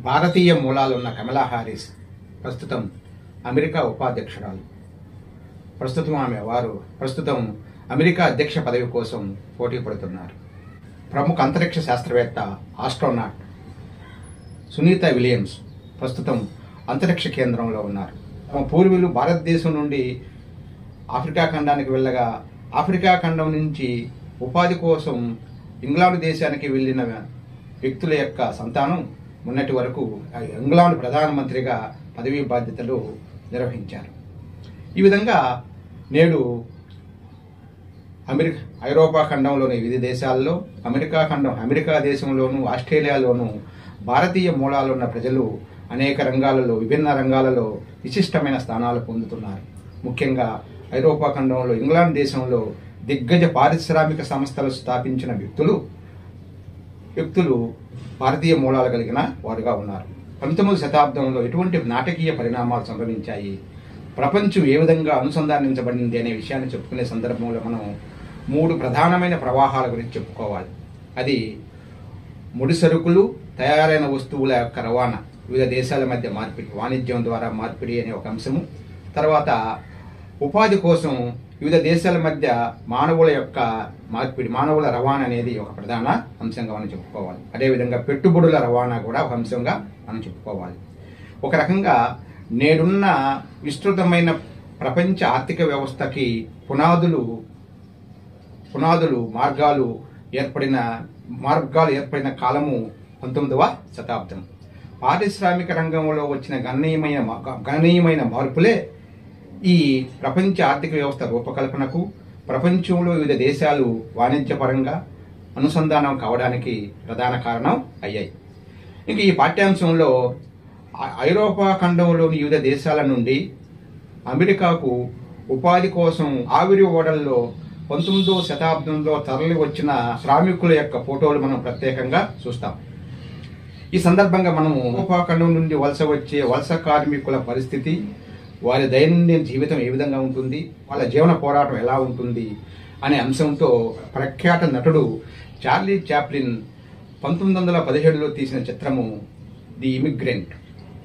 భారతీయ మూలాలున్న కమలా Harris ప్రస్తుతం America ఉపాధ్యక్షురాలు. ప్రస్తుతం America అధ్యక్ష పదవి కోసం పోటీ పడుతున్నారు. ప్రముఖ అంతరిక్ష శాస్త్రవేత్త ఆస్ట్రోనాట్ సునీత విలియమ్స్ ప్రస్తుతం అంతరిక్ష కేంద్రంలో ఉన్నారు. తమ పూర్వీకులు భారతదేశం నుండి ఆఫ్రికా ఖండానికి వెళ్ళగా ఆఫ్రికా ఖండం నుంచి ఉపాధి కోసం ఇంగ్లాండ్ దేశానికి వెళ్ళిన వ్యక్తుల యొక్క సంతానం మొన్నటి వరకు ఇంగ్లాండ్ ప్రధానమంత్రిగా పదవీ బాధ్యతలు నిర్వహించారు. ఈ విధంగా నేడు ఐరోపా ఖండంలోని వివిధ దేశాల్లో అమెరికా దేశంలోను ఆస్ట్రేలియాలోను భారతీయ మూలాలున్న ప్రజలు అనేక రంగాలలో విభిన్న రంగాలలో విశిష్టమైన స్థానాలు పొందుతున్నారు. ముఖ్యంగా ఐరోపా ఖండంలో ఇంగ్లాండ్ దేశంలో దిగ్గజ పారిశ్రామిక సంస్థలు స్థాపించిన వ్యక్తులు భారతీయ మూలాలు కలిగిన వారుగా ఉన్నారు. 19వ శతాబ్దంలో ఎటువంటి నాటకీయ పరిణామాలు సంభవించాయి, ప్రపంచం ఏ విధంగా అనుసంధానించబడింది అనే విషయాన్ని చెప్పుకునే సందర్భంలో మనం 3 ప్రధానమైన ప్రవాహాల గురించి చెప్పుకోవాలి. అది ముడి సరుకులు, తయారైన వస్తువుల యొక్క రవాణా, వివిధ దేశాల మధ్య మార్పిడి, వాణిజ్యం ద్వారా మార్పిడి అనే ఒక అంశము. తర్వాత ఉపాధి కోసం వివిధ దేశాల మధ్య మానవుల యొక్క మార్పిడి, మానవుల రవాణా అనేది ఒక ప్రధాన అంశంగా మనం చెప్పుకోవాలి. అదేవిధంగా పెట్టుబడుల రవాణా కూడా ఒక అంశంగా మనం చెప్పుకోవాలి. ఒక రకంగా నేడున్న విస్తృతమైన ప్రపంచ ఆర్థిక వ్యవస్థకి పునాదులు మార్గాలు ఏర్పడిన కాలము 19వ శతాబ్దం. పారిశ్రామిక రంగంలో వచ్చిన గణనీయమైన మార్పులే ఈ ప్రపంచ ఆర్థిక వ్యవస్థ రూపకల్పనకు, ప్రపంచంలో వివిధ దేశాలు వాణిజ్యపరంగా అనుసంధానం కావడానికి ప్రధాన కారణం అయ్యాయి. ఇంక ఈ పాఠ్యాంశంలో ఐరోపా ఖండంలోని వివిధ దేశాల నుండి అమెరికాకు ఉపాధి కోసం ఆవిరి ఓడల్లో 19వ శతాబ్దంలో తరలి వచ్చిన శ్రామికుల యొక్క ఫోటోలు మనం ప్రత్యేకంగా చూస్తాం. ఈ సందర్భంగా మనము ఐరోపా ఖండం నుండి వలస కార్మికుల పరిస్థితి, వారి దైనందిన జీవితం ఏ విధంగా ఉంటుంది, వాళ్ళ జీవన పోరాటం ఎలా ఉంటుంది అనే అంశంతో ప్రఖ్యాత నటుడు చార్లీ చాప్లిన్ 1917లో తీసిన చిత్రము ది ఇమిగ్రెంట్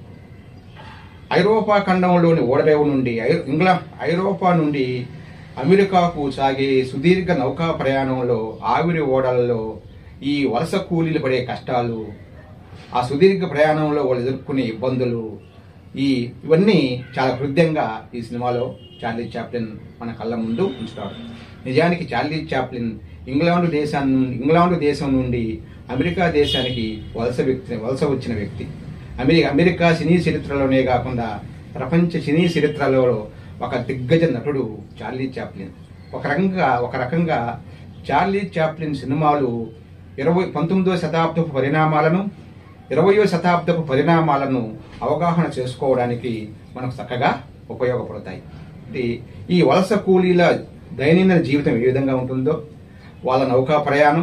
ఐరోపా ఖండంలోని ఓడరేవు నుండి ఐరోపా నుండి అమెరికాకు సాగే సుదీర్ఘ నౌకా ప్రయాణంలో ఆవిరి ఓడలలో ఈ వలస కూలీలు పడే కష్టాలు, ఆ సుదీర్ఘ ప్రయాణంలో వాళ్ళు ఎదుర్కొనే ఇబ్బందులు, ఇవన్నీ చాలా హృదయంగా ఈ సినిమాలో చార్లీ చాప్లిన్ మన కళ్ళ ముందు ఉంచుతాడు. నిజానికి చార్లీ చాప్లిన్ ఇంగ్లాండ్ దేశం నుండి అమెరికా దేశానికి వలస వచ్చిన వ్యక్తి. అమెరికా సినీ చరిత్రలోనే కాకుండా ప్రపంచ సినీ చరిత్రలో ఒక దిగ్గజ నటుడు చార్లీ చాప్లిన్. ఒక రకంగా చార్లీ చాప్లిన్ సినిమాలు 19వ శతాబ్దపు పరిణామాలను 20వ శతాబ్దపు పరిణామాలను అవగాహన చేసుకోవడానికి మనకు చక్కగా ఉపయోగపడతాయి. ఈ వలస కూలీల దైనందిన జీవితం ఏ విధంగా ఉంటుందో, వాళ్ళ నౌకా ప్రయాణం,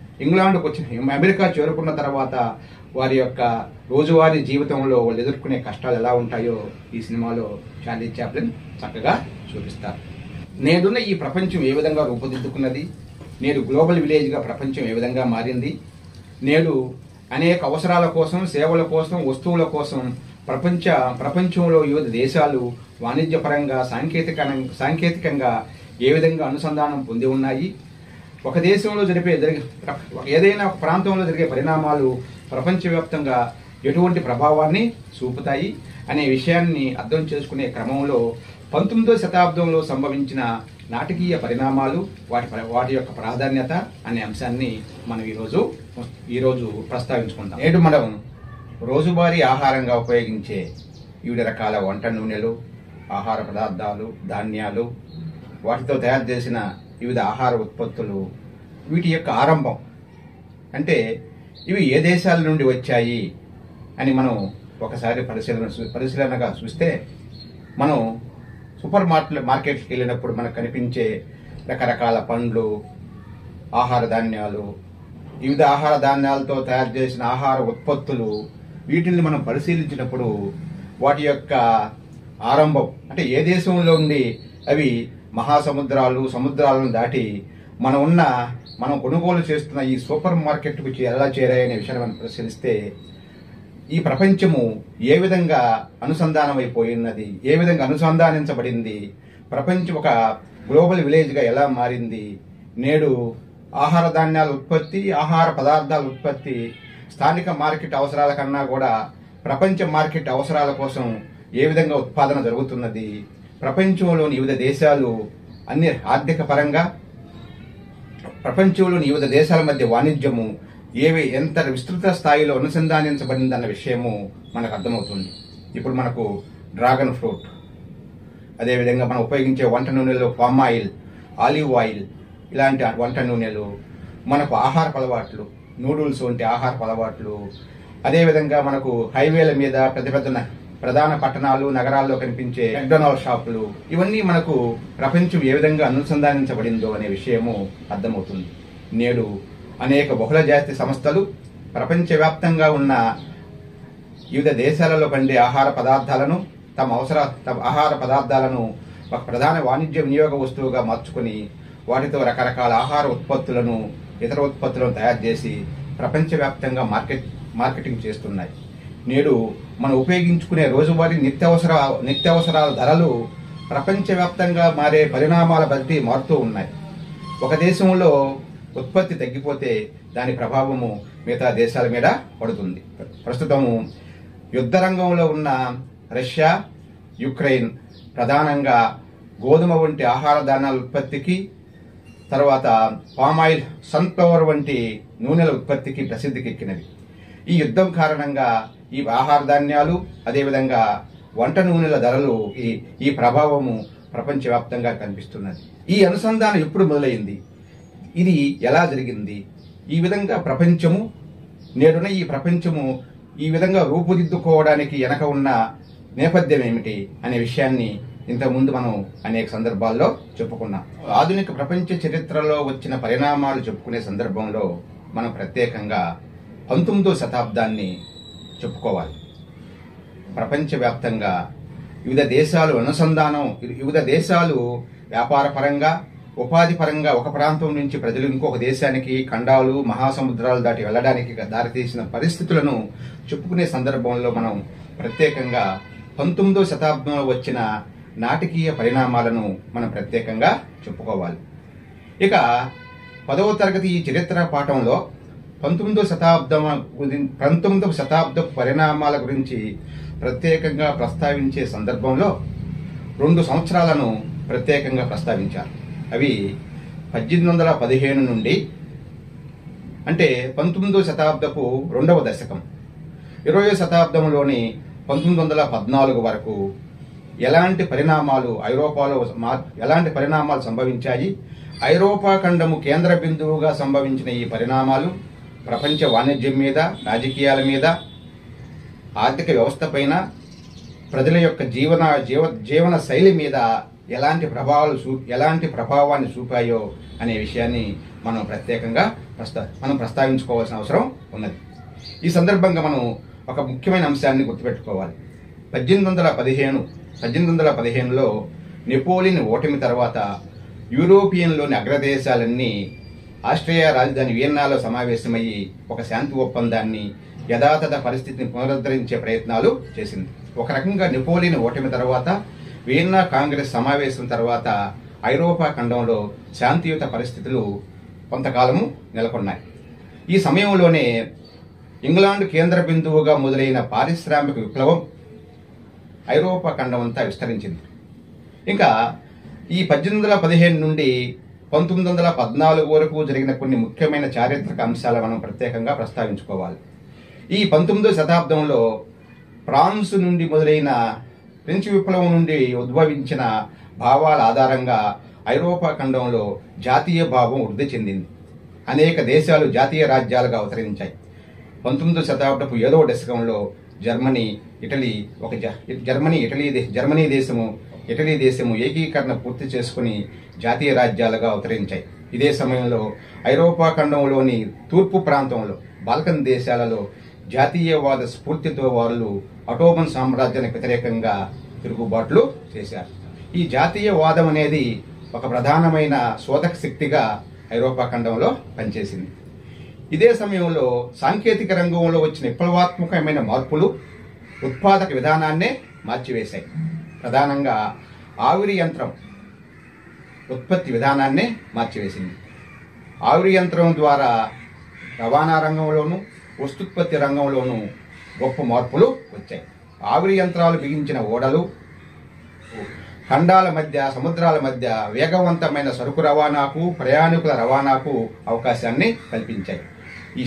అమెరికా చేరుకున్న తర్వాత వారి యొక్క రోజువారీ జీవితంలో వాళ్ళు ఎదుర్కొనే కష్టాలు ఎలా ఉంటాయో ఈ సినిమాలో చార్లీ చాప్లిన్ చక్కగా చూపిస్తారు. నేడున్న ఈ ప్రపంచం ఏ విధంగా రూపుదిద్దుకున్నది, నేడు గ్లోబల్ విలేజ్గా ప్రపంచం ఏ విధంగా మారింది, నేడు అనేక అవసరాల కోసం, సేవల కోసం, వస్తువుల కోసం ప్రపంచంలో వివిధ దేశాలు వాణిజ్యపరంగా సాంకేతికంగా ఏ విధంగా అనుసంధానం పొంది ఉన్నాయి, ఒక దేశంలో ఏదైనా ఒక ప్రాంతంలో జరిగే పరిణామాలు ప్రపంచవ్యాప్తంగా ఎటువంటి ప్రభావాన్ని చూపుతాయి అనే విషయాన్ని అర్థం చేసుకునే క్రమంలో 19వ శతాబ్దంలో సంభవించిన నాటకీయ పరిణామాలు, వాటి యొక్క ప్రాధాన్యత అనే అంశాన్ని మనం ఈరోజు ప్రస్తావించుకుందాం. నేడు మనం రోజువారీ ఆహారంగా ఉపయోగించే వివిధ రకాల వంట నూనెలు, ఆహార పదార్థాలు, ధాన్యాలు, వాటితో తయారు చేసిన వివిధ ఆహార ఉత్పత్తులు, వీటి యొక్క ఆరంభం అంటే ఇవి ఏ దేశాల నుండి వచ్చాయి అని మనం ఒకసారి పరిశీలనగా చూస్తే, మనం సూపర్ మార్కెట్కి వెళ్ళినప్పుడు మనకు కనిపించే రకరకాల పండ్లు, ఆహార ధాన్యాలు, వివిధ ఆహార ధాన్యాలతో తయారు చేసిన ఆహార ఉత్పత్తులు, వీటిని మనం పరిశీలించినప్పుడు వాటి యొక్క ఆరంభం అంటే ఏ దేశంలో ఉండి అవి సముద్రాలను దాటి మనం కొనుగోలు చేస్తున్న ఈ సూపర్ మార్కెట్కు ఎలా చేరాయనే విషయాన్ని మనం పరిశీలిస్తే ఈ ప్రపంచము ఏ విధంగా అనుసంధానమైపోయినది, ఏ విధంగా అనుసంధానించబడింది, ప్రపంచం ఒక గ్లోబల్ విలేజ్గా ఎలా మారింది, నేడు ఆహార ధాన్యాల ఉత్పత్తి, ఆహార పదార్థాల ఉత్పత్తి స్థానిక మార్కెట్ అవసరాల కన్నా కూడా ప్రపంచ మార్కెట్ అవసరాల కోసం ఏ విధంగా ఉత్పాదన జరుగుతున్నది, ప్రపంచంలోని వివిధ దేశాలు అన్ని ఆర్థిక పరంగా ప్రపంచంలోని వివిధ దేశాల మధ్య వాణిజ్యము ఎంత విస్తృత స్థాయిలో అనుసంధానించబడిందన్న విషయము మనకు అర్థమవుతుంది. ఇప్పుడు మనకు డ్రాగన్ ఫ్రూట్, అదేవిధంగా మనం ఉపయోగించే వంట నూనెలో పామ్ ఆయిల్, ఆలివ్ ఆయిల్ ఇలాంటి వంట నూనెలు, మనకు ఆహారపు అలవాట్లు, నూడిల్స్ వంటి ఆహారపు అలవాట్లు, అదేవిధంగా మనకు హైవేల మీద ప్రధాన పట్టణాలు నగరాల్లో కనిపించే మెక్డొనాల్డ్ షాపులు, ఇవన్నీ మనకు ప్రపంచం ఏ విధంగా అనుసంధానించబడిందో అనే విషయము అర్థమవుతుంది. నేడు అనేక బహుళజాతి సంస్థలు ప్రపంచవ్యాప్తంగా ఉన్న వివిధ దేశాలలో పండే ఆహార పదార్థాలను ఒక ప్రధాన వాణిజ్య వినియోగ వస్తువుగా మార్చుకుని వాటితో రకరకాల ఆహార ఉత్పత్తులను, ఇతర ఉత్పత్తులను తయారు చేసి ప్రపంచవ్యాప్తంగా మార్కెటింగ్ చేస్తున్నాయి. నేడు మనం ఉపయోగించుకునే రోజువారీ నిత్యావసరాల ధరలు ప్రపంచవ్యాప్తంగా మారే పరిణామాల బట్టి మారుతూ ఉన్నాయి. ఒక దేశంలో ఉత్పత్తి తగ్గిపోతే దాని ప్రభావము మిగతా దేశాల మీద పడుతుంది. ప్రస్తుతము యుద్ధ రంగంలో ఉన్న రష్యా, యుక్రెయిన్ ప్రధానంగా గోధుమ వంటి ఆహార ధాన్యాల ఉత్పత్తికి, తర్వాత పామాయిల్, సన్ఫ్లవర్ వంటి నూనెల ఉత్పత్తికి ప్రసిద్ధికెక్కినవి. ఈ యుద్ధం కారణంగా ఈ ఆహార ధాన్యాలు, అదేవిధంగా వంట నూనెల ధరలు ఈ ప్రభావము ప్రపంచవ్యాప్తంగా కనిపిస్తున్నది. ఈ అనుసంధానం ఎప్పుడు మొదలైంది, ఇది ఎలా జరిగింది, ఈ విధంగా నేడున్న ఈ ప్రపంచము ఈ విధంగా రూపుదిద్దుకోవడానికి వెనక ఉన్న నేపథ్యం ఏమిటి అనే విషయాన్ని ఇంతకుముందు మనం అనేక సందర్భాల్లో చెప్పుకున్నాం. ఆధునిక ప్రపంచ చరిత్రలో వచ్చిన పరిణామాలు చెప్పుకునే సందర్భంలో మనం ప్రత్యేకంగా 19వ శతాబ్దాన్ని చెప్పుకోవాలి. ప్రపంచవ్యాప్తంగా వివిధ దేశాలు వ్యాపార పరంగా, ఉపాధి పరంగా ఒక ప్రాంతం నుంచి ప్రజలు ఇంకొక దేశానికి, ఖండాలు, మహాసముద్రాలు దాటి వెళ్ళడానికి దారితీసిన పరిస్థితులను చెప్పుకునే సందర్భంలో మనం ప్రత్యేకంగా 19వ శతాబ్దంలో వచ్చిన నాటకీయ పరిణామాలను మనం ప్రత్యేకంగా చెప్పుకోవాలి. ఇక 10వ తరగతి ఈ చరిత్ర పాఠంలో 19వ శతాబ్దపు పరిణామాల గురించి ప్రత్యేకంగా ప్రస్తావించే సందర్భంలో 2 సంవత్సరాలను ప్రత్యేకంగా ప్రస్తావించారు. అవి 1815 నుండి, అంటే 19వ శతాబ్దపు 2వ దశకం, 20వ శతాబ్దంలోని 1914 వరకు ఎలాంటి పరిణామాలు సంభవించాయి, ఐరోపా ఖండము కేంద్ర బిందువుగా సంభవించిన ఈ పరిణామాలు ప్రపంచ వాణిజ్యం మీద, రాజకీయాల మీద, ఆర్థిక వ్యవస్థ పైన, ప్రజల యొక్క జీవన శైలి మీద ఎలాంటి ప్రభావాన్ని చూపాయో అనే విషయాన్ని మనం ప్రత్యేకంగా ప్రస్తావించుకోవాల్సిన అవసరం ఉన్నది. ఈ సందర్భంగా మనం ఒక ముఖ్యమైన అంశాన్ని గుర్తుపెట్టుకోవాలి. 1815లో నెపోలియన్ ఓటమి తర్వాత యూరోపియన్లోని అగ్రదేశాలన్నీ ఆస్ట్రియా రాజధాని వియన్నాలో సమావేశమయ్యి ఒక శాంతి ఒప్పందాన్ని, యథాతథ పరిస్థితిని పునరుద్ధరించే ప్రయత్నాలు చేసింది. ఒక రకంగా నెపోలియన్ ఓటమి తర్వాత, వియన్నా కాంగ్రెస్ సమావేశం తర్వాత ఐరోపా ఖండంలో శాంతియుత పరిస్థితులు కొంతకాలము నెలకొన్నాయి. ఈ సమయంలోనే ఇంగ్లాండ్ కేంద్ర బిందువుగా మొదలైన పారిశ్రామిక విప్లవం ఐరోపా ఖండం అంతా విస్తరించింది. ఇంకా ఈ 1815 నుండి 1914 వరకు జరిగిన కొన్ని ముఖ్యమైన చారిత్రక అంశాలు మనం ప్రత్యేకంగా ప్రస్తావించుకోవాలి. ఈ 19వ శతాబ్దంలో ఫ్రాన్స్ నుండి మొదలైన ఫ్రెంచ్ విప్లవం నుండి ఉద్భవించిన భావాల ఆధారంగా ఐరోపా ఖండంలో జాతీయ భావం వృద్ధి చెందింది. అనేక దేశాలు జాతీయ రాజ్యాలుగా అవతరించాయి. 19వ శతాబ్దపు 7వ దశకంలో ఇటలీ దేశము ఏకీకరణ పూర్తి చేసుకుని జాతీయ రాజ్యాలుగా అవతరించాయి. ఇదే సమయంలో ఐరోపా ఖండంలోని తూర్పు ప్రాంతంలో, బాల్కన్ దేశాలలో జాతీయవాద స్ఫూర్తితో వాళ్ళు అటోమన్ సామ్రాజ్యానికి వ్యతిరేకంగా తిరుగుబాట్లు చేశారు. ఈ జాతీయవాదం అనేది ఒక ప్రధానమైన శోధక శక్తిగా ఐరోపా ఖండంలో పనిచేసింది. ఇదే సమయంలో సాంకేతిక రంగంలో వచ్చిన విప్లవాత్మకమైన మార్పులు ఉత్పాదక విధానాన్నే మార్చివేశాయి. ప్రధానంగా ఆవిరి యంత్రం ఉత్పత్తి విధానాన్నే మార్చివేసింది. ఆవిరి యంత్రం ద్వారా రవాణా రంగంలోనూ వస్తుత్పత్తి రంగంలోనూ గొప్ప మార్పులు వచ్చాయి. ఆవిరి యంత్రాలు బిగించిన ఓడలు ఖండాల మధ్య, సముద్రాల మధ్య వేగవంతమైన సరుకు రవాణాకు, ప్రయాణికుల రవాణాకు అవకాశాన్ని కల్పించాయి. ఈ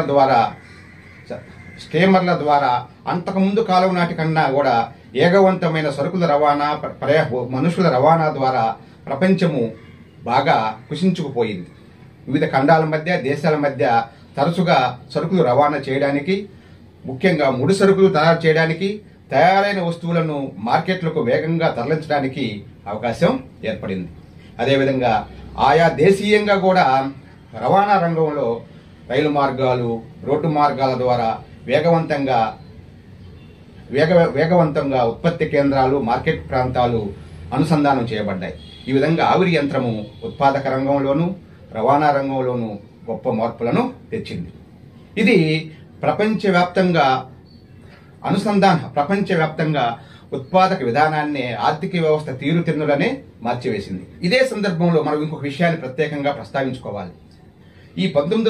స్టీమర్ల ద్వారా అంతకుముందు కాలం నాటి కన్నా కూడా వేగవంతమైన సరుకుల రవాణా, మనుషుల రవాణా ద్వారా ప్రపంచము బాగా కుషించుకుపోయింది. వివిధ ఖండాల మధ్య, దేశాల మధ్య తరచుగా సరుకులు రవాణా చేయడానికి, ముఖ్యంగా ముడి సరుకులు తయారు చేయడానికి, తయారైన వస్తువులను మార్కెట్లకు వేగంగా తరలించడానికి అవకాశం ఏర్పడింది. అదేవిధంగా ఆయా దేశీయంగా కూడా రవాణా రంగంలో రైలు మార్గాలు, రోడ్డు మార్గాల ద్వారా వేగవంతంగా ఉత్పత్తి కేంద్రాలు, మార్కెట్ ప్రాంతాలు అనుసంధానం చేయబడ్డాయి. ఈ విధంగా ఆవిరి యంత్రము ఉత్పాదక రంగంలోనూ రవాణా రంగంలోనూ గొప్ప మార్పులను తెచ్చింది. ఇది ప్రపంచవ్యాప్తంగా ఉత్పాదక విధానాన్ని, ఆర్థిక వ్యవస్థ తీరుతెన్నులనే మార్చివేసింది. ఇదే సందర్భంలో మనం ఇంకొక విషయాన్ని ప్రత్యేకంగా ప్రస్తావించుకోవాలి. ఈ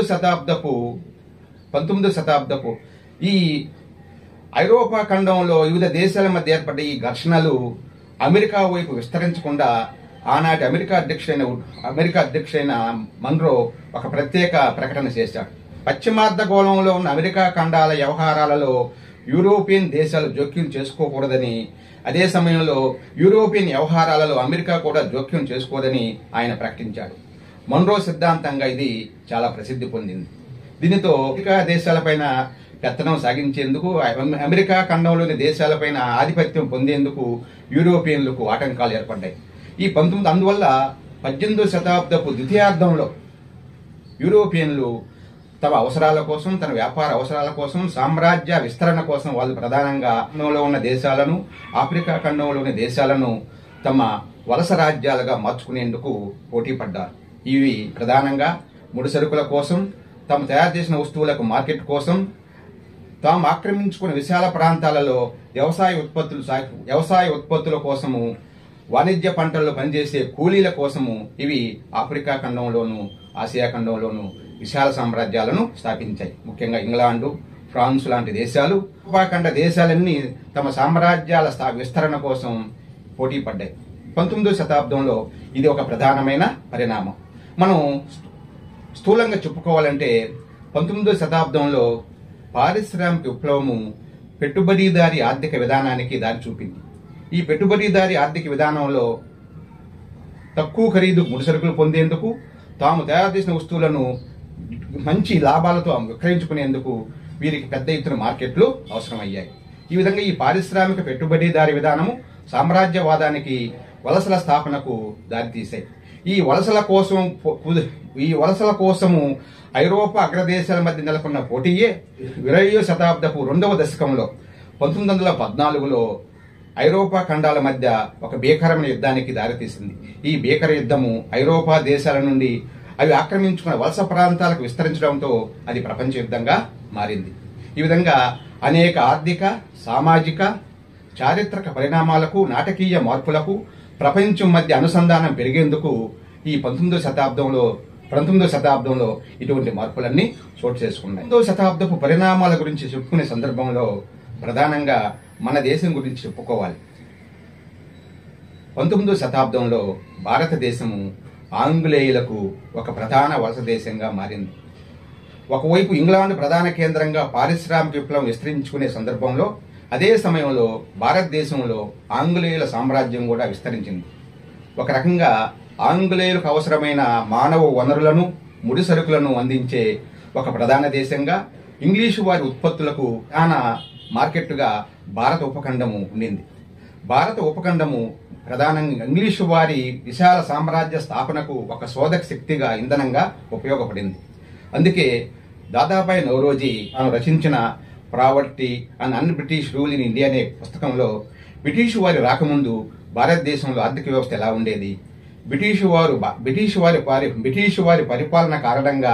19వ శతాబ్దపు ఈ ఐరోపా ఖండంలో వివిధ దేశాల మధ్య ఏర్పడ్డ ఈ ఘర్షణలు అమెరికా వైపు విస్తరించకుండా ఆనాటి అమెరికా అధ్యక్షుడైన మన్రో ఒక ప్రత్యేక ప్రకటన చేశాడు. పశ్చిమార్ధగోళంలో ఉన్న అమెరికా ఖండాల వ్యవహారాలలో యూరోపియన్ దేశాలు జోక్యం చేసుకోకూడదని, అదే సమయంలో యూరోపియన్ వ్యవహారాలలో అమెరికా కూడా జోక్యం చేసుకోదని ఆయన ప్రకటించాడు. మన్రో సిద్ధాంతంగా ఇది చాలా ప్రసిద్ధి పొందింది. దీనితో అమెరికా దేశాలపైన పెత్తనం సాగించేందుకు, అమెరికా ఖండంలోని దేశాలపైన ఆధిపత్యం పొందేందుకు యూరోపియన్లకు ఆటంకాలు ఏర్పడ్డాయి. అందువల్ల 18వ శతాబ్దపు ద్వితీయార్థంలో యూరోపియన్లు తమ అవసరాల కోసం, తన వ్యాపార అవసరాల కోసం, సామ్రాజ్య విస్తరణ కోసం వాళ్ళు ప్రధానంగా ఖండంలో ఉన్న దేశాలను, ఆఫ్రికా ఖండంలోని దేశాలను తమ వలస రాజ్యాలుగా మార్చుకునేందుకు పోటీ పడ్డారు. ఇవి ప్రధానంగా ముడి సరుకుల కోసం, తాము తయారు చేసిన వస్తువులకు మార్కెట్ కోసం, తాము ఆక్రమించుకున్న విశాల ప్రాంతాలలో వ్యవసాయ ఉత్పత్తుల కోసము, వాణిజ్య పంటల్లో పనిచేసే కూలీల కోసము ఇవి ఆఫ్రికా ఖండంలోను, ఆసియా ఖండంలోను విశాల సామ్రాజ్యాలను స్థాపించాయి. ముఖ్యంగా ఇంగ్లాండు, ఫ్రాన్స్ లాంటి దేశాలు, ఉపఖండ దేశాలన్నీ తమ సామ్రాజ్యాల విస్తరణ కోసం పోటీ పడ్డాయి. 19వ శతాబ్దంలో ఇది ఒక ప్రధానమైన పరిణామం. మనం స్థూలంగా చెప్పుకోవాలంటే 19వ శతాబ్దంలో పారిశ్రామిక విప్లవము పెట్టుబడిదారీ ఆర్థిక విధానానికి దారి చూపింది. ఈ పెట్టుబడిదారీ ఆర్థిక విధానంలో తక్కువ ఖరీదు ముడిసరుకులు పొందేందుకు, తాము తయారు చేసిన వస్తువులను మంచి లాభాలతో విక్రయించుకునేందుకు వీరికి పెద్ద ఎత్తున మార్కెట్లు అవసరమయ్యాయి. ఈ విధంగా ఈ పారిశ్రామిక పెట్టుబడిదారీ విధానము సామ్రాజ్యవాదానికి, వలసల స్థాపనకు దారితీశాయి. ఈ వలసల కోసము ఐరోపా అగ్రదేశాల మధ్య నెలకొన్న పోటీయే 20వ శతాబ్దపు 2వ దశకంలో 1914లో ఐరోపా ఖండాల మధ్య ఒక భీకరమైన యుద్ధానికి దారితీసింది. ఈ భీకర యుద్ధము ఐరోపా దేశాల నుండి అవి ఆక్రమించుకున్న వలస ప్రాంతాలకు విస్తరించడంతో అది ప్రపంచ యుద్ధంగా మారింది. ఈ విధంగా అనేక ఆర్థిక, సామాజిక, చారిత్రక పరిణామాలకు, నాటకీయ మార్పులకు ప్రపంచం మధ్య అనుసంధానం పెరిగేందుకు ఈ 19వ శతాబ్దంలో ఇటువంటి మార్పులన్నీ చోటు చేసుకున్నాయి. 19వ శతాబ్దపు పరిణామాల గురించి చెప్పుకునే సందర్భంలో ప్రధానంగా మన దేశం గురించి చెప్పుకోవాలి. 19వ శతాబ్దంలో భారతదేశము ఆంగ్లేయులకు ఒక ప్రధాన వలస దేశంగా మారింది. ఒకవైపు ఇంగ్లాండ్ ప్రధాన కేంద్రంగా పారిశ్రామిక విప్లవం విస్తరించుకునే సందర్భంలో, అదే సమయంలో భారతదేశంలో ఆంగ్లేయుల సామ్రాజ్యం కూడా విస్తరించింది. ఒక రకంగా ఆంగ్లేయులకు అవసరమైన మానవ వనరులను, ముడి సరుకులను అందించే ఒక ప్రధాన దేశంగా, ఇంగ్లీషు వారి ఉత్పత్తులకు ప్రధాన మార్కెట్గా భారత ఉపఖండము ఉండింది. భారత ఉపఖండము ప్రధానంగా ఇంగ్లీషు వారి విశాల సామ్రాజ్య స్థాపనకు ఒక శోధక శక్తిగా, ఇంధనంగా ఉపయోగపడింది. అందుకే దాదాబాయి నౌరోజీ తాను రచించిన poverty and un British rule in India అనే పుస్తకంలో బ్రిటిషు వారి రాకముందు భారతదేశంలో ఆర్థిక వ్యవస్థ ఎలా ఉండేది, బ్రిటిషు వారి పరిపాలన కారణంగా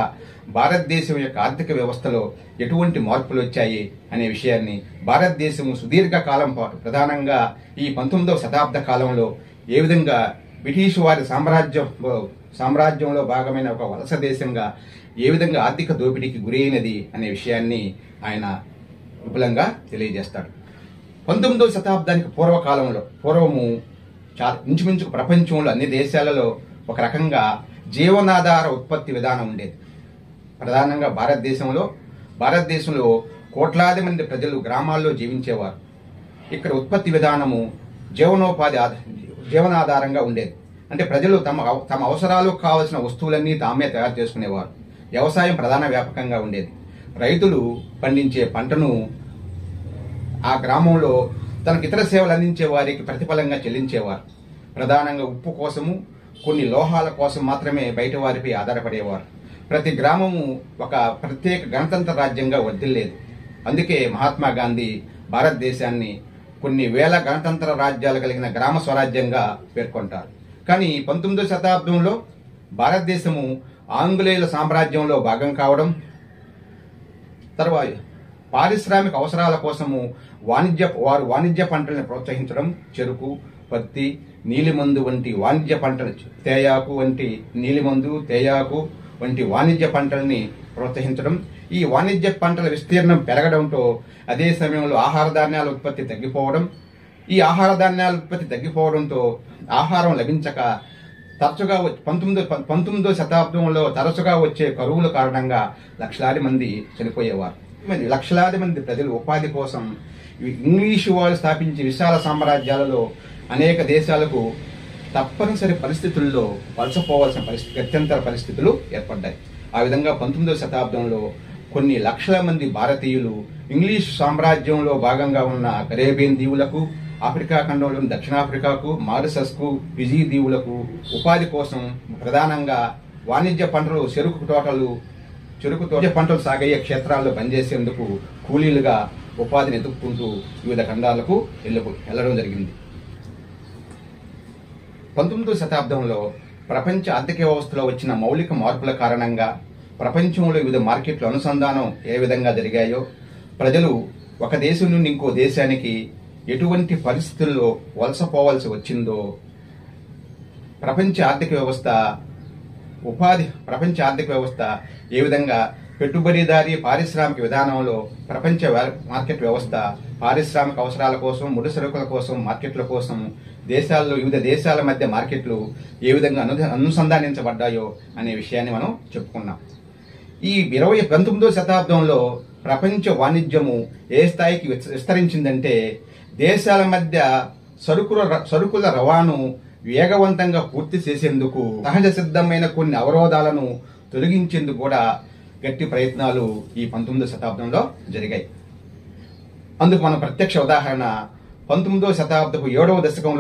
భారతదేశం యొక్క ఆర్థిక వ్యవస్థలో ఎటువంటి మార్పులు వచ్చాయి అనే విషయాన్ని, భారతదేశం సుదీర్ఘ కాలం పాటు ప్రధానంగా ఈ 19వ శతాబ్ద కాలంలో ఏ విధంగా బ్రిటిష్ వారి సామ్రాజ్యంలో భాగమైన ఒక వలస దేశంగా ఏ విధంగా ఆర్థిక దోపిడీకి గురైనది అనే విషయాన్ని ఆయన విపులంగా తెలియజేస్తాడు. 19వ శతాబ్దానికి పూర్వము ఇంచుమించు ప్రపంచంలో అన్ని దేశాలలో ఒక రకంగా జీవనాధార ఉత్పత్తి విధానం ఉండేది. ప్రధానంగా భారతదేశంలో కోట్లాది మంది ప్రజలు గ్రామాల్లో జీవించేవారు. ఇక్కడ ఉత్పత్తి విధానము జీవనాధారంగా ఉండేది. అంటే ప్రజలు తమ అవసరాలకు కావలసిన వస్తువులన్నీ తామే తయారు చేసుకునేవారు. వ్యవసాయం ప్రధాన వ్యాపకంగా ఉండేది. రైతులు పండించే పంటను ఆ గ్రామంలో తనకు ఇతర సేవలు అందించే వారికి ప్రతిఫలంగా చెల్లించేవారు. ప్రధానంగా ఉప్పు కోసము, కొన్ని లోహాల కోసం మాత్రమే బయట వారిపై ఆధారపడేవారు. ప్రతి గ్రామము ఒక ప్రత్యేక గణతంత్ర రాజ్యంగా వర్ధిల్లేదు. అందుకే మహాత్మా గాంధీ భారతదేశాన్ని కొన్ని వేల గణతంత్ర రాజ్యాలు కలిగిన గ్రామ స్వరాజ్యంగా పేర్కొంటారు. కానీ 19వ శతాబ్దంలో భారతదేశము ఆంగ్లేయుల సామ్రాజ్యంలో భాగం కావడం, తర్వాత పారిశ్రామిక అవసరాల కోసము వాణిజ్య పంటలను ప్రోత్సహించడం, చెరుకు, పత్తి, నీలిమందు వంటి వాణిజ్య పంటలు, తేయాకు వంటి వాణిజ్య పంటల్ని ప్రోత్సహించడం, ఈ వాణిజ్య పంటల విస్తీర్ణం పెరగడంతో అదే సమయంలో ఆహార ధాన్యాల ఉత్పత్తి తగ్గిపోవడంతో ఆహారం లభించక తరచుగా 19వ శతాబ్దంలో తరచుగా వచ్చే కరువుల కారణంగా లక్షలాది మంది చనిపోయేవారు. లక్షలాది మంది ప్రజలు ఉపాధి కోసం ఇంగ్లీషు వాళ్ళు స్థాపించే విశాల సామ్రాజ్యాలలో అనేక దేశాలకు తప్పనిసరి పరిస్థితుల్లో వలసపోవాల్సిన గత్యంతర పరిస్థితులు ఏర్పడ్డాయి. ఆ విధంగా 19వ శతాబ్దంలో కొన్ని లక్షల మంది భారతీయులు ఇంగ్లీష్ సామ్రాజ్యంలో భాగంగా ఉన్న కరేబియన్ దీవులకు, ఆఫ్రికా ఖండంలోని దక్షిణాఫ్రికాకు, మారిషస్కు, ఫిజీ దీవులకు ఉపాధి కోసం ప్రధానంగా వాణిజ్య పంటలు, చెరుకు తోట పంటలు సాగయ్యే క్షేత్రాల్లో పనిచేసేందుకు కూలీలుగా ఉపాధిని ఎదుర్కొంటూ వివిధ ఖండాలకు వెళ్లడం జరిగింది. 19వ శతాబ్దంలో ప్రపంచ ఆర్థిక వ్యవస్థలో వచ్చిన మౌలిక మార్పుల కారణంగా ప్రపంచంలో వివిధ మార్కెట్ల అనుసంధానం ఏ విధంగా జరిగాయో, ప్రజలు ఒక దేశం నుండి ఇంకో దేశానికి ఎటువంటి పరిస్థితుల్లో వలసపోవాల్సి వచ్చిందో, ప్రపంచ ఆర్థిక వ్యవస్థ ఏ విధంగా పెట్టుబడిదారీ పారిశ్రామిక విధానంలో ప్రపంచ మార్కెట్ వ్యవస్థ పారిశ్రామిక అవసరాల కోసం, ముడి సరుకుల కోసం, మార్కెట్ల కోసం వివిధ దేశాల మధ్య మార్కెట్లు ఏ విధంగా అనుసంధానించబడ్డాయో అనే విషయాన్ని మనం చెప్పుకున్నాం. ఈ 19వ శతాబ్దంలో ప్రపంచ వాణిజ్యము ఏ స్థాయికి విస్తరించిందంటే, దేశాల మధ్య సరుకుల రవాణాను వేగవంతంగా పూర్తి చేసేందుకు సహజ సిద్ధమైన కొన్ని అవరోధాలను తొలగించేందుకు కూడా గట్టి ప్రయత్నాలు ఈ 19వ శతాబ్దంలో జరిగాయి. అందుకు మన ప్రత్యక్ష ఉదాహరణ 19వ శతాబ్దపు 7వ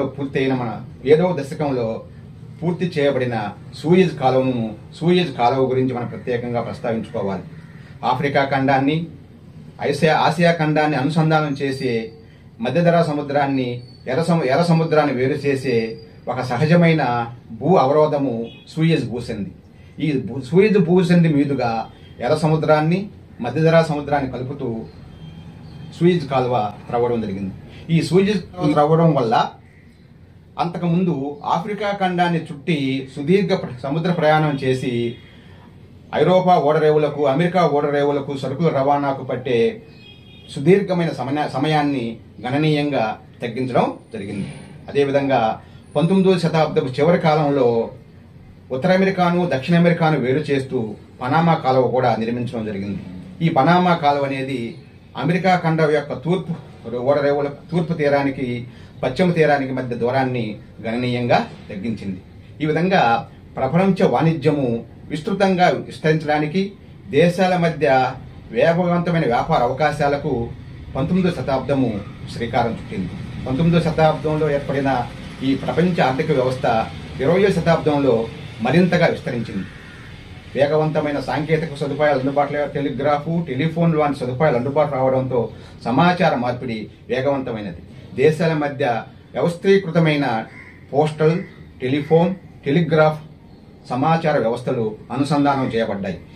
దశకంలో పూర్తి చేయబడిన సూయజ్ కాలువ గురించి మనం ప్రత్యేకంగా ప్రస్తావించుకోవాలి. ఆఫ్రికా ఖండాన్ని, ఆసియా ఖండాన్ని అనుసంధానం చేసే మధ్యధరా సముద్రాన్ని, ఎర్ర సముద్రాన్ని వేరు చేసే ఒక సహజమైన భూ అవరోధము సూయజ్ భూసంధి. ఈ సూయజ్ భూసంధి మీదుగా ఎర్ర సముద్రాన్ని, మధ్యధరా సముద్రాన్ని కలుపుతూ సూయజ్ కాలువ త్రవ్వడం జరిగింది. ఈ సూయజ్ త్రవ్వడం వల్ల అంతకుముందు ఆఫ్రికా ఖండాన్ని చుట్టి సుదీర్ఘ సముద్ర ప్రయాణం చేసి ఐరోపా ఓడరేవులకు, అమెరికా ఓడరేవులకు సరుకుల రవాణాకు పట్టే సుదీర్ఘమైన సమయాన్ని గణనీయంగా తగ్గించడం జరిగింది. అదేవిధంగా 19వ శతాబ్దపు చివరి కాలంలో ఉత్తర అమెరికాను, దక్షిణ అమెరికాను వేరు చేస్తూ పనామా కాలువ కూడా నిర్మించడం జరిగింది. ఈ పనామా కాలువ అనేది అమెరికా ఖండం యొక్క తూర్పు తీరానికి, పశ్చిమ తీరానికి మధ్య దూరాన్ని గణనీయంగా తగ్గించింది. ఈ విధంగా ప్రపంచ వాణిజ్యము విస్తృతంగా విస్తరించడానికి, దేశాల మధ్య వేగవంతమైన వ్యాపార అవకాశాలకు 19వ శతాబ్దము శ్రీకారం చుట్టింది. 19వ శతాబ్దంలో ఏర్పడిన ఈ ప్రపంచ ఆర్థిక వ్యవస్థ 20వ శతాబ్దంలో మరింతగా విస్తరించింది. వేగవంతమైన సాంకేతిక సదుపాయాలు అందుబాటులో, టెలిఫోన్ లాంటి సదుపాయాలు అందుబాటు రావడంతో సమాచార మార్పిడి వేగవంతమైనది. దేశాల మధ్య వ్యవస్థీకృతమైన పోస్టల్, టెలిఫోన్, టెలిగ్రాఫ్ సమాచార వ్యవస్థలు అనుసంధానం చేయబడ్డాయి.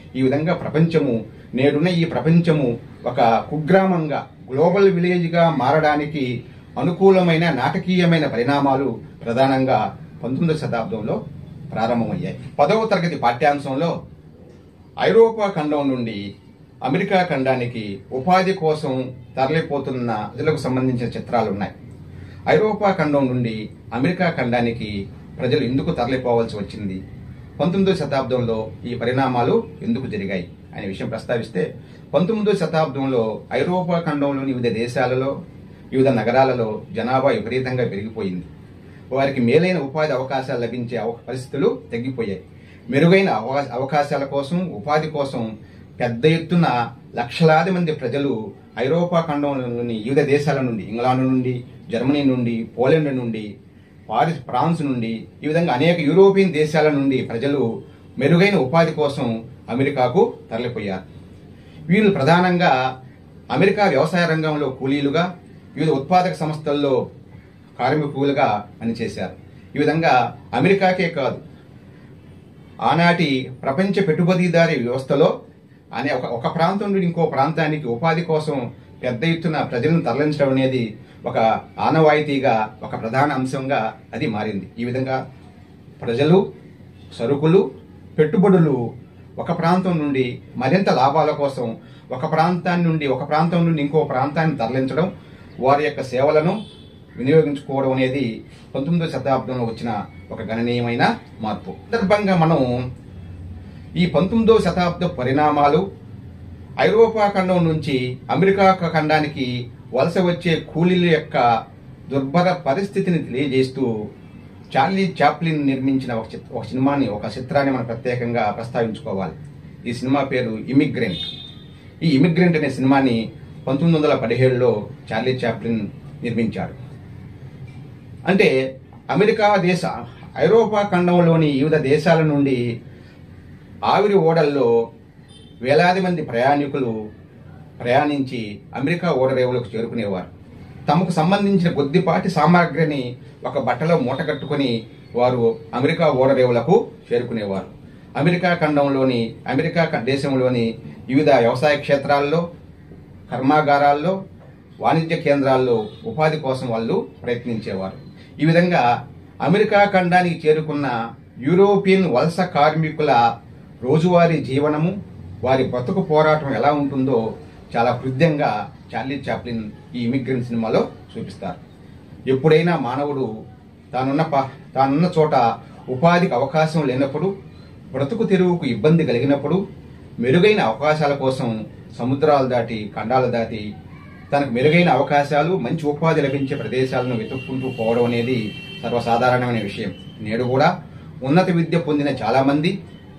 ఈ విధంగా నేడున్న ఈ ప్రపంచము ఒక కుగ్రామంగా గ్లోబల్ విలేజ్గా మారడానికి అనుకూలమైన నాటకీయమైన పరిణామాలు ప్రధానంగా 19వ శతాబ్దంలో ప్రారంభమయ్యాయి. 10వ తరగతి పాఠ్యాంశంలో ఐరోపా ఖండం నుండి అమెరికా ఖండానికి ఉపాధి కోసం తరలిపోతున్న ప్రజలకు సంబంధించిన చిత్రాలు ఉన్నాయి. ఐరోపా ఖండం నుండి అమెరికా ఖండానికి ప్రజలు ఎందుకు తరలిపోవాల్సి వచ్చింది, 19వ శతాబ్దంలో ఈ పరిణామాలు ఎందుకు జరిగాయి అనే విషయం ప్రస్తావిస్తే, 19వ శతాబ్దంలో ఐరోపా ఖండంలోని వివిధ దేశాలలో వివిధ నగరాలలో జనాభా విపరీతంగా పెరిగిపోయింది. వారికి మేలైన ఉపాధి అవకాశాలు లభించే పరిస్థితులు తగ్గిపోయాయి. మెరుగైన అవకాశాల కోసం, ఉపాధి కోసం పెద్ద ఎత్తున లక్షలాది మంది ప్రజలు ఐరోపా ఖండంలోని వివిధ దేశాల నుండి, ఇంగ్లాండ్ నుండి, జర్మనీ నుండి, పోలాండ్ నుండి, ఫ్రాన్స్ నుండి, ఈ విధంగా అనేక యూరోపియన్ దేశాల నుండి ప్రజలు మెరుగైన ఉపాధి కోసం అమెరికాకు తరలిపోయారు. వీళ్ళు ప్రధానంగా అమెరికా వ్యవసాయ రంగంలో కూలీలుగా, వివిధ ఉత్పాదక సంస్థల్లో కార్మికులుగా పనిచేశారు. ఈ విధంగా అమెరికాకే కాదు, ఆనాటి ప్రపంచ పెట్టుబడిదారీ వ్యవస్థలో ఒక ప్రాంతం నుండి ఇంకో ప్రాంతానికి ఉపాధి కోసం పెద్ద ఎత్తున ప్రజలను తరలించడం అనేది ఒక ఆనవాయితీగా, ఒక ప్రధాన అంశంగా అది మారింది. ఈ విధంగా ప్రజలు, సరుకులు, పెట్టుబడులు ఒక ప్రాంతం నుండి మరింత లాభాల కోసం ఒక ప్రాంతం నుండి ఇంకో ప్రాంతాన్ని తరలించడం, వారి యొక్క సేవలను వినియోగించుకోవడం అనేది 19వ శతాబ్దంలో వచ్చిన ఒక గణనీయమైన మార్పు. సందర్భంగా మనం ఈ 19వ శతాబ్ద పరిణామాలు, ఐరోపా ఖండం నుంచి అమెరికా ఖండానికి వలస వచ్చే కూలీల యొక్క దుర్భర పరిస్థితిని తెలియజేస్తూ చార్లీ చాప్లిన్ నిర్మించిన ఒక చిత్రాన్ని మనం ప్రత్యేకంగా ప్రస్తావించుకోవాలి. ఈ సినిమా పేరు ఇమిగ్రెంట్. ఈ ఇమిగ్రెంట్ అనే సినిమాని 1917లో చార్లీ చాప్లిన్ నిర్మించాడు. అంటే ఐరోపా ఖండంలోని వివిధ దేశాల నుండి ఆవిరి ఓడల్లో వేలాది మంది ప్రయాణికులు ప్రయాణించి అమెరికా ఓడరేవులకు చేరుకునేవారు. తమకు సంబంధించిన కొద్దిపాటి సామాగ్రిని ఒక బట్టలో మూటగట్టుకుని వారు అమెరికా ఓడరేవులకు చేరుకునేవారు. అమెరికా దేశంలోని వివిధ వ్యవసాయ క్షేత్రాల్లో, కర్మాగారాల్లో, వాణిజ్య కేంద్రాల్లో ఉపాధి కోసం వాళ్ళు ప్రయత్నించేవారు. ఈ విధంగా అమెరికా ఖండానికి చేరుకున్న యూరోపియన్ వలస కార్మికుల రోజువారీ జీవనము, వారి బతుకు పోరాటం ఎలా ఉంటుందో చాలా హృదయంగా చార్లీ చాప్లిన్ ఈ ఇమిగ్రెంట్ సినిమాలో చూపిస్తారు. ఎప్పుడైనా మానవుడు తానున్న చోట ఉపాధికి అవకాశం లేనప్పుడు, బ్రతుకు తెరువుకు ఇబ్బంది కలిగినప్పుడు, మెరుగైన అవకాశాల కోసం సముద్రాలు దాటి, ఖండాలు దాటి తనకు మెరుగైన అవకాశాలు, మంచి ఉపాధి లభించే ప్రదేశాలను వెతుక్కుంటూ పోవడం అనేది సర్వసాధారణమైన విషయం. నేడు కూడా ఉన్నత విద్య పొందిన చాలా మంది,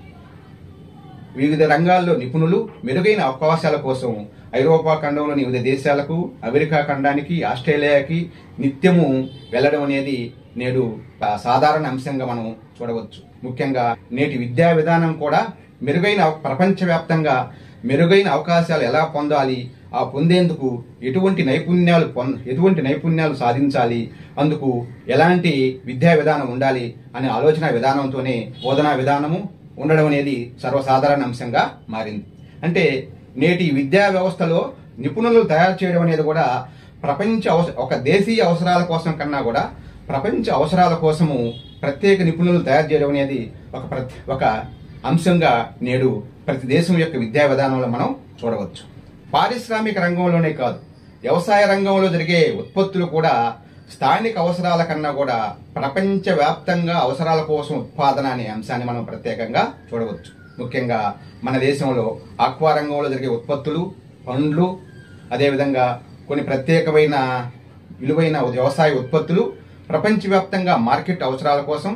వివిధ రంగాల్లో నిపుణులు మెరుగైన అవకాశాల కోసం ఐరోపా ఖండంలోని వివిధ దేశాలకు, అమెరికా ఖండానికి, ఆస్ట్రేలియాకి నిత్యము వెళ్లడం అనేది నేడు సాధారణ అంశంగా మనం చూడవచ్చు. ముఖ్యంగా నేటి విద్యా విధానం కూడా ప్రపంచవ్యాప్తంగా మెరుగైన అవకాశాలు ఎలా పొందాలి, ఆ పొందేందుకు ఎటువంటి నైపుణ్యాలు సాధించాలి, అందుకు ఎలాంటి విద్యా విధానం ఉండాలి అనే ఆలోచన విధానంతోనే బోధనా విధానము ఉండడం అనేది సర్వసాధారణ అంశంగా మారింది. అంటే నేటి విద్యా వ్యవస్థలో నిపుణులు తయారు చేయడం అనేది కూడా ఒక దేశీయ అవసరాల కోసం కన్నా కూడా ప్రపంచ అవసరాల కోసము ప్రత్యేక నిపుణులు తయారు చేయడం అనేది ఒక అంశంగా నేడు ప్రతి దేశం యొక్క విద్యా విధానంలో మనం చూడవచ్చు. పారిశ్రామిక రంగంలోనే కాదు, వ్యవసాయ రంగంలో జరిగే ఉత్పత్తులు కూడా స్థానిక అవసరాల కన్నా కూడా ప్రపంచవ్యాప్తంగా అవసరాల కోసం ఉత్పాదన అనే అంశాన్ని మనం ప్రత్యేకంగా చూడవచ్చు. ముఖ్యంగా మన దేశంలో ఆక్వా రంగంలో జరిగే ఉత్పత్తులు, పండ్లు, అదేవిధంగా కొన్ని ప్రత్యేకమైన విలువైన వ్యవసాయ ఉత్పత్తులు ప్రపంచవ్యాప్తంగా మార్కెట్ అవసరాల కోసం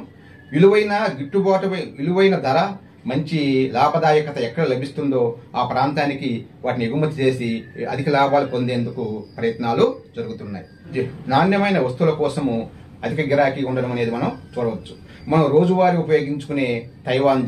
విలువైన ధర, మంచి లాభదాయకత ఎక్కడ లభిస్తుందో ఆ ప్రాంతానికి వాటిని ఎగుమతి చేసి అధిక లాభాలు పొందేందుకు ప్రయత్నాలు జరుగుతున్నాయి. నాణ్యమైన వస్తువుల కోసము అధిక గిరాకీ ఉండడం అనేది మనం చూడవచ్చు. మనం రోజువారీ ఉపయోగించుకునే తైవాన్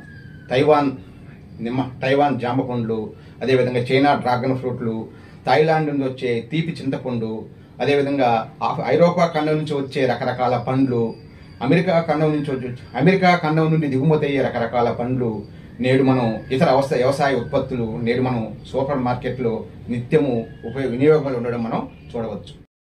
జామ పండ్లు, అదేవిధంగా చైనా డ్రాగన్ ఫ్రూట్లు, థాయిలాండ్ నుంచి వచ్చే తీపి చింతపండు, అదేవిధంగా ఐరోపా ఖండం నుంచి వచ్చే రకరకాల పండ్లు, అమెరికా ఖండం నుండి దిగుమతి అయ్యే రకరకాల పండ్లు, నేడు మనం ఇతర వ్యవసాయ ఉత్పత్తులు నేడు మనం సూపర్ మార్కెట్లో నిత్యము వినియోగంలో ఉండడం మనం చూడవచ్చు.